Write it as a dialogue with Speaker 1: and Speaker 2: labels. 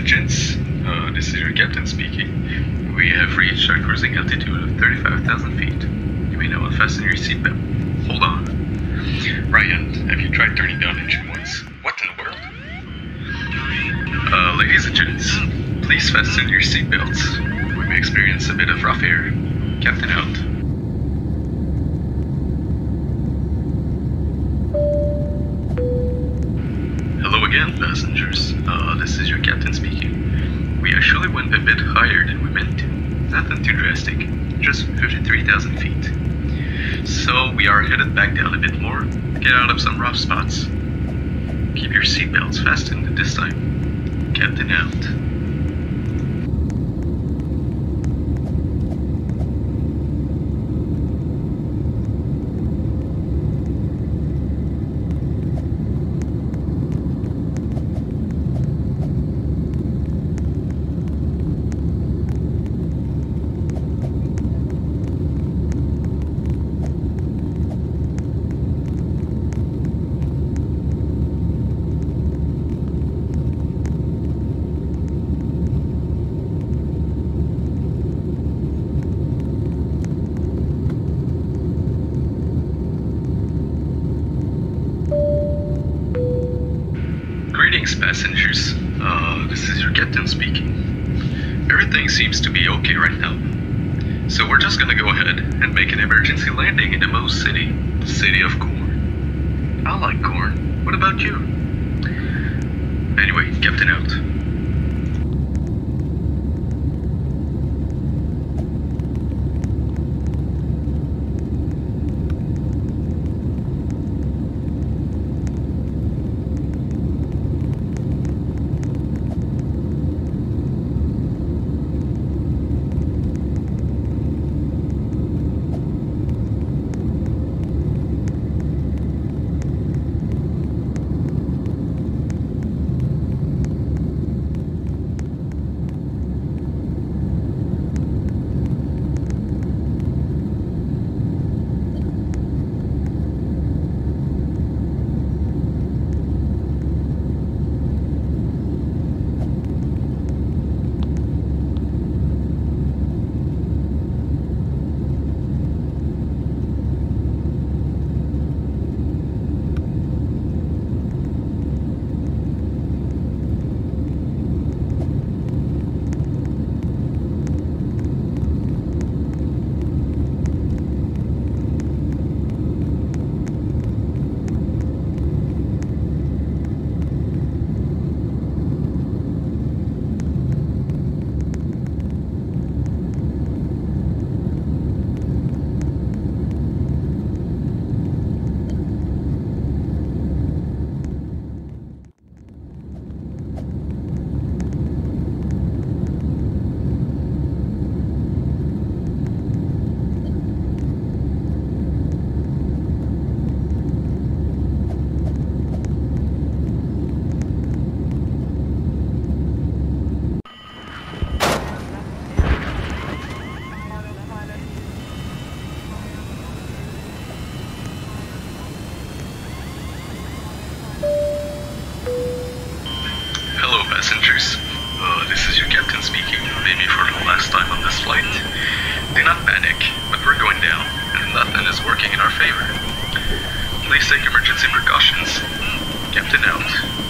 Speaker 1: gents. This is your captain speaking. We have reached our cruising altitude of 35,000 feet. You may now unfasten your seatbelt. Hold on. Ryan, have you tried turning down engine once? What in the world? Ladies and gents, please fasten your seatbelts. We may experience a bit of rough air. Captain out. Hello again, passengers. This is your captain speaking. We actually went a bit higher than we meant to. Nothing too drastic, just 53,000 feet. So we are headed back down a bit more to get out of some rough spots. Keep your seatbelts fastened this time. Captain out. Greetings, passengers. This is your captain speaking. Everything seems to be okay right now. So we're just gonna go ahead and make an emergency landing in the Moose City, the city of corn. I like corn. What about you? Anyway, captain out. Passengers, this is your captain speaking, maybe for the last time on this flight. Do not panic, but we're going down, and nothing is working in our favor. Please take emergency precautions. Captain out.